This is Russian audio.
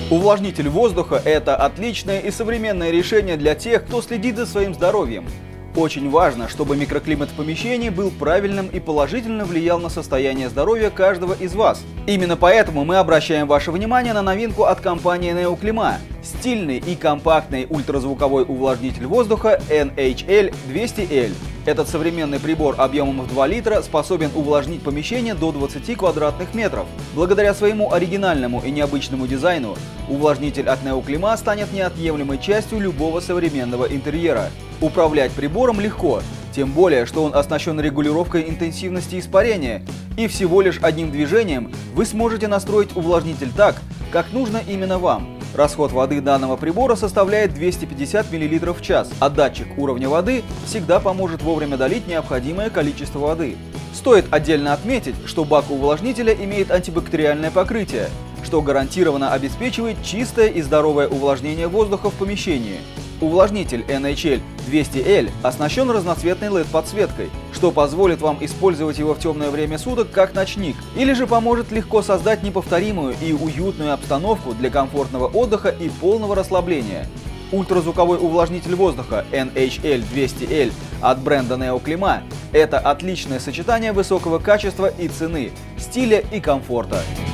Увлажнитель воздуха – это отличное и современное решение для тех, кто следит за своим здоровьем. Очень важно, чтобы микроклимат в помещении был правильным и положительно влиял на состояние здоровья каждого из вас. Именно поэтому мы обращаем ваше внимание на новинку от компании Neoclima – стильный и компактный ультразвуковой увлажнитель воздуха NHL200L. Этот современный прибор объемом в 2 литра способен увлажнить помещение до 20 квадратных метров. Благодаря своему оригинальному и необычному дизайну, увлажнитель от Neoclima станет неотъемлемой частью любого современного интерьера. Управлять прибором легко, тем более, что он оснащен регулировкой интенсивности испарения, и всего лишь одним движением вы сможете настроить увлажнитель так, как нужно именно вам. Расход воды данного прибора составляет 250 мл в час, а датчик уровня воды всегда поможет вовремя долить необходимое количество воды. Стоит отдельно отметить, что бак увлажнителя имеет антибактериальное покрытие, что гарантированно обеспечивает чистое и здоровое увлажнение воздуха в помещении. Увлажнитель NHL200L оснащен разноцветной LED-подсветкой, что позволит вам использовать его в темное время суток как ночник, или же поможет легко создать неповторимую и уютную обстановку для комфортного отдыха и полного расслабления. Ультразвуковой увлажнитель воздуха NHL200L от бренда Neoclima – это отличное сочетание высокого качества и цены, стиля и комфорта.